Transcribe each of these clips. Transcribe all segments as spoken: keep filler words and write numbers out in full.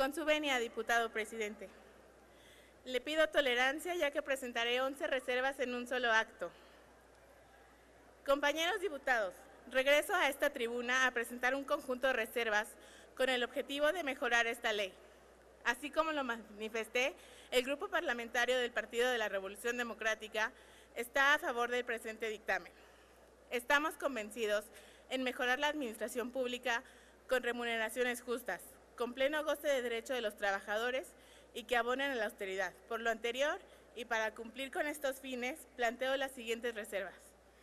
Con su venia, diputado presidente. Le pido tolerancia ya que presentaré once reservas en un solo acto. Compañeros diputados, regreso a esta tribuna a presentar un conjunto de reservas con el objetivo de mejorar esta ley. Así como lo manifesté, el Grupo Parlamentario del Partido de la Revolución Democrática está a favor del presente dictamen. Estamos convencidos en mejorar la administración pública con remuneraciones justas, con pleno goce de derecho de los trabajadores y que abonen a la austeridad. Por lo anterior, y para cumplir con estos fines, planteo las siguientes reservas.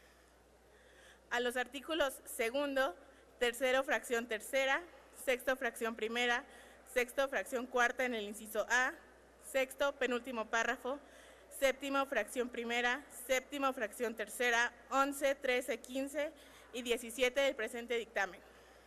A los artículos segundo, tercero, fracción tercera, sexto, fracción primera, sexto, fracción cuarta en el inciso A, sexto, penúltimo párrafo, séptimo, fracción primera, séptimo, fracción tercera, once, trece, quince y diecisiete del presente dictamen.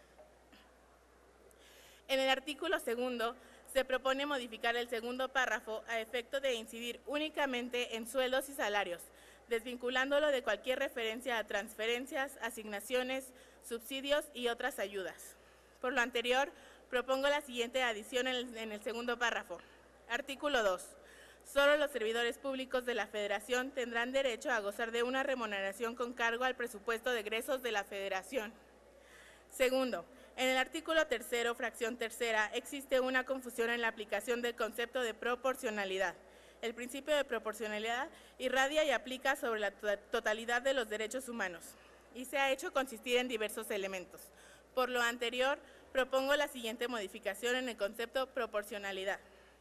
En el artículo segundo, se propone modificar el segundo párrafo a efecto de incidir únicamente en sueldos y salarios, desvinculándolo de cualquier referencia a transferencias, asignaciones, subsidios y otras ayudas. Por lo anterior, propongo la siguiente adición en el, en el segundo párrafo. Artículo dos. Solo los servidores públicos de la Federación tendrán derecho a gozar de una remuneración con cargo al presupuesto de egresos de la Federación. Segundo, en el artículo tercero, fracción tercera, existe una confusión en la aplicación del concepto de proporcionalidad. El principio de proporcionalidad irradia y aplica sobre la totalidad de los derechos humanos y se ha hecho consistir en diversos elementos. Por lo anterior, propongo la siguiente modificación en el concepto proporcionalidad.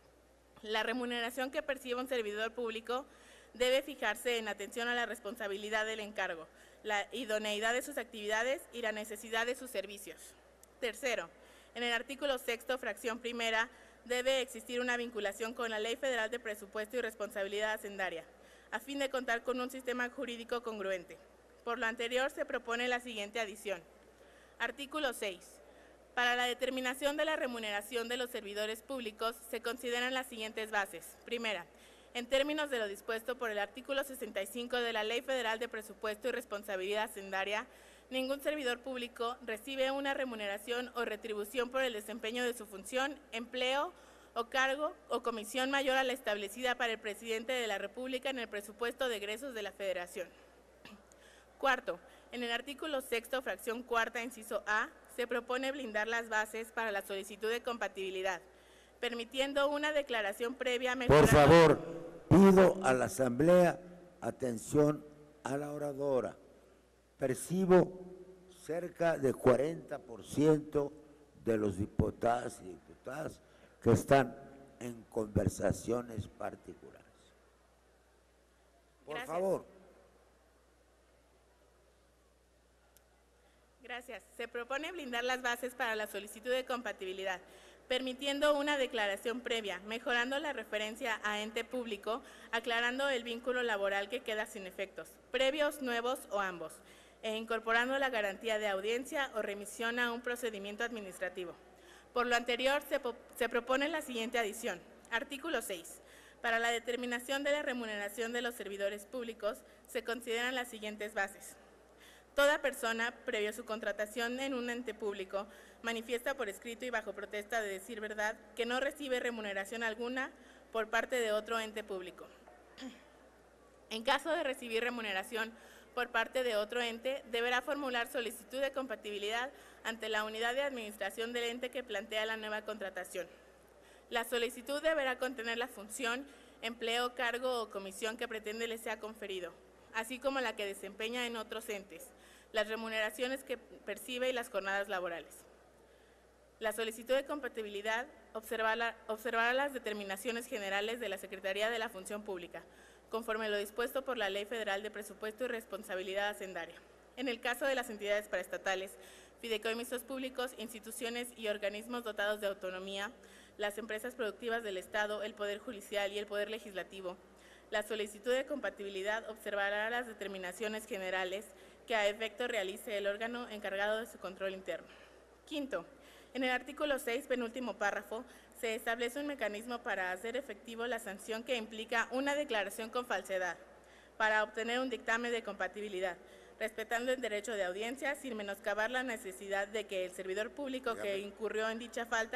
La remuneración que perciba un servidor público debe fijarse en atención a la responsabilidad del encargo, la idoneidad de sus actividades y la necesidad de sus servicios. Tercero, en el artículo sexto, fracción primera, debe existir una vinculación con la Ley Federal de Presupuesto y Responsabilidad Hacendaria, a fin de contar con un sistema jurídico congruente. Por lo anterior, se propone la siguiente adición. Artículo seis. Para la determinación de la remuneración de los servidores públicos se consideran las siguientes bases. Primera, en términos de lo dispuesto por el artículo sesenta y cinco de la Ley Federal de Presupuesto y Responsabilidad Hacendaria, ningún servidor público recibe una remuneración o retribución por el desempeño de su función, empleo o cargo o comisión mayor a la establecida para el presidente de la República en el presupuesto de egresos de la Federación. Cuarto, en el artículo sexto, fracción cuarta, inciso A, se propone blindar las bases para la solicitud de compatibilidad, permitiendo una declaración previa mejorando... Por favor, pido a la Asamblea atención a la oradora. Percibo cerca de cuarenta por ciento de los diputados y diputadas que están en conversaciones particulares. Por Gracias. favor. Gracias. Se propone blindar las bases para la solicitud de compatibilidad, permitiendo una declaración previa, mejorando la referencia a ente público, aclarando el vínculo laboral que queda sin efectos, previos, nuevos o ambos, e incorporando la garantía de audiencia o remisión a un procedimiento administrativo. Por lo anterior, se, se propone la siguiente adición. Artículo seis. Para la determinación de la remuneración de los servidores públicos, se consideran las siguientes bases. Toda persona, previo a su contratación en un ente público, manifiesta por escrito y bajo protesta de decir verdad que no recibe remuneración alguna por parte de otro ente público. En caso de recibir remuneración por parte de otro ente, deberá formular solicitud de compatibilidad ante la unidad de administración del ente que plantea la nueva contratación. La solicitud deberá contener la función, empleo, cargo o comisión que pretende le sea conferido, así como la que desempeña en otros entes, las remuneraciones que percibe y las jornadas laborales. La solicitud de compatibilidad observará, observará las determinaciones generales de la Secretaría de la Función Pública, conforme lo dispuesto por la Ley Federal de Presupuesto y Responsabilidad Hacendaria. En el caso de las entidades paraestatales, fideicomisos públicos, instituciones y organismos dotados de autonomía, las empresas productivas del Estado, el Poder Judicial y el Poder Legislativo, la solicitud de compatibilidad observará las determinaciones generales que a efecto realice el órgano encargado de su control interno. Quinto, en el artículo seis, penúltimo párrafo, se establece un mecanismo para hacer efectivo la sanción que implica una declaración con falsedad para obtener un dictamen de compatibilidad, respetando el derecho de audiencia sin menoscabar la necesidad de que el servidor público que incurrió en dicha falta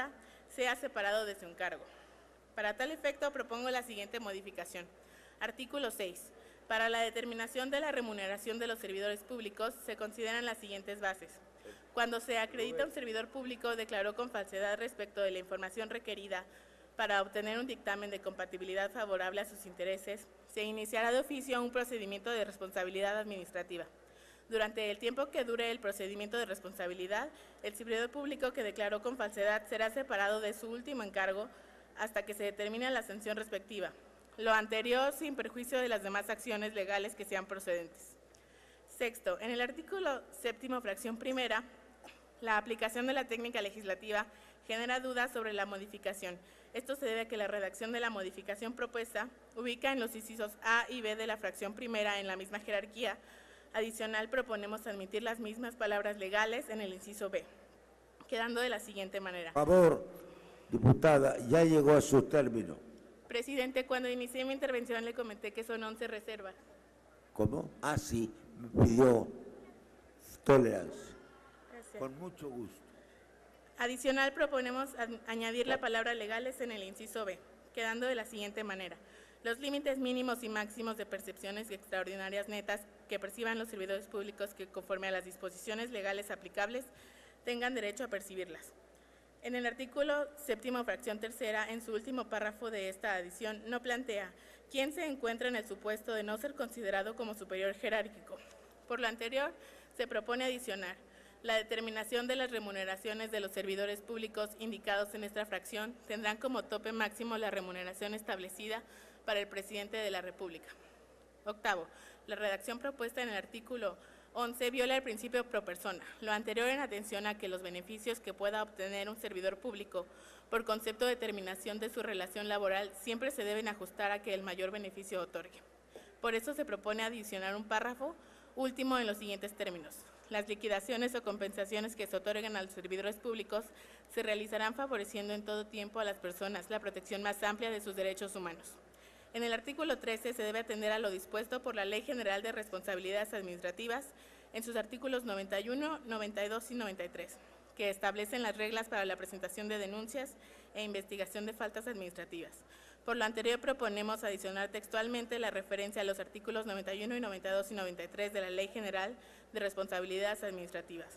sea separado de su encargo. Para tal efecto, propongo la siguiente modificación. Artículo seis. Para la determinación de la remuneración de los servidores públicos, se consideran las siguientes bases. Cuando se acredita un servidor público declaró con falsedad respecto de la información requerida para obtener un dictamen de compatibilidad favorable a sus intereses, se iniciará de oficio un procedimiento de responsabilidad administrativa. Durante el tiempo que dure el procedimiento de responsabilidad, el servidor público que declaró con falsedad será separado de su último encargo hasta que se determine la sanción respectiva. Lo anterior sin perjuicio de las demás acciones legales que sean procedentes. Sexto, en el artículo séptimo, fracción primera, la aplicación de la técnica legislativa genera dudas sobre la modificación. Esto se debe a que la redacción de la modificación propuesta ubica en los incisos A y B de la fracción primera en la misma jerarquía. Adicional, proponemos admitir las mismas palabras legales en el inciso B, quedando de la siguiente manera. Por favor, diputada, ya llegó a su término. Presidente, cuando inicié mi intervención le comenté que son once reservas. ¿Cómo? Ah, sí, me pidió tolerancia. Gracias. Con mucho gusto. Adicional, proponemos añadir la palabra legales en el inciso B, quedando de la siguiente manera. Los límites mínimos y máximos de percepciones extraordinarias netas que perciban los servidores públicos que, conforme a las disposiciones legales aplicables, tengan derecho a percibirlas. En el artículo séptimo, fracción tercera, en su último párrafo de esta adición, no plantea quién se encuentra en el supuesto de no ser considerado como superior jerárquico. Por lo anterior, se propone adicionar la determinación de las remuneraciones de los servidores públicos indicados en esta fracción tendrán como tope máximo la remuneración establecida para el presidente de la República. Octavo, la redacción propuesta en el artículo once viola el principio pro persona, lo anterior en atención a que los beneficios que pueda obtener un servidor público por concepto de terminación de su relación laboral siempre se deben ajustar a que el mayor beneficio otorgue. Por eso se propone adicionar un párrafo último en los siguientes términos. Las liquidaciones o compensaciones que se otorguen a los servidores públicos se realizarán favoreciendo en todo tiempo a las personas la protección más amplia de sus derechos humanos. En el artículo trece se debe atender a lo dispuesto por la Ley General de Responsabilidades Administrativas en sus artículos noventa y uno, noventa y dos y noventa y tres, que establecen las reglas para la presentación de denuncias e investigación de faltas administrativas. Por lo anterior, proponemos adicionar textualmente la referencia a los artículos noventa y uno y noventa y dos y noventa y tres de la Ley General de Responsabilidades Administrativas.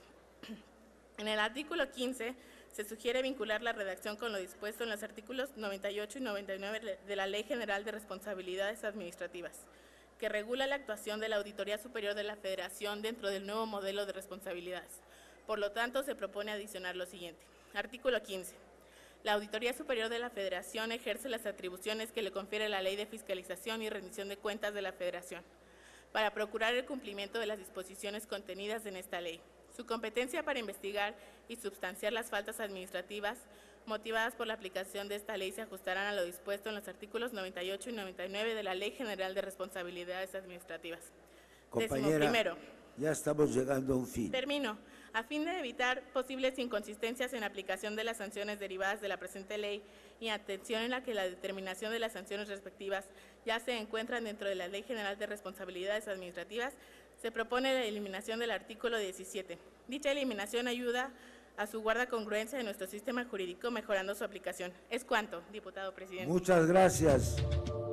En el artículo quince, se sugiere vincular la redacción con lo dispuesto en los artículos noventa y ocho y noventa y nueve de la Ley General de Responsabilidades Administrativas, que regula la actuación de la Auditoría Superior de la Federación dentro del nuevo modelo de responsabilidades. Por lo tanto, se propone adicionar lo siguiente. Artículo quince. La Auditoría Superior de la Federación ejerce las atribuciones que le confiere la Ley de Fiscalización y Rendición de Cuentas de la Federación, para procurar el cumplimiento de las disposiciones contenidas en esta ley. Su competencia para investigar y substanciar las faltas administrativas motivadas por la aplicación de esta ley se ajustarán a lo dispuesto en los artículos noventa y ocho y noventa y nueve de la Ley General de Responsabilidades Administrativas. Compañera, primero, ya estamos llegando a un fin. Termino. A fin de evitar posibles inconsistencias en la aplicación de las sanciones derivadas de la presente ley y atención en la que la determinación de las sanciones respectivas ya se encuentran dentro de la Ley General de Responsabilidades Administrativas, se propone la eliminación del artículo diecisiete. Dicha eliminación ayuda a su guarda congruencia en nuestro sistema jurídico, mejorando su aplicación. Es cuanto, diputado presidente. Muchas gracias.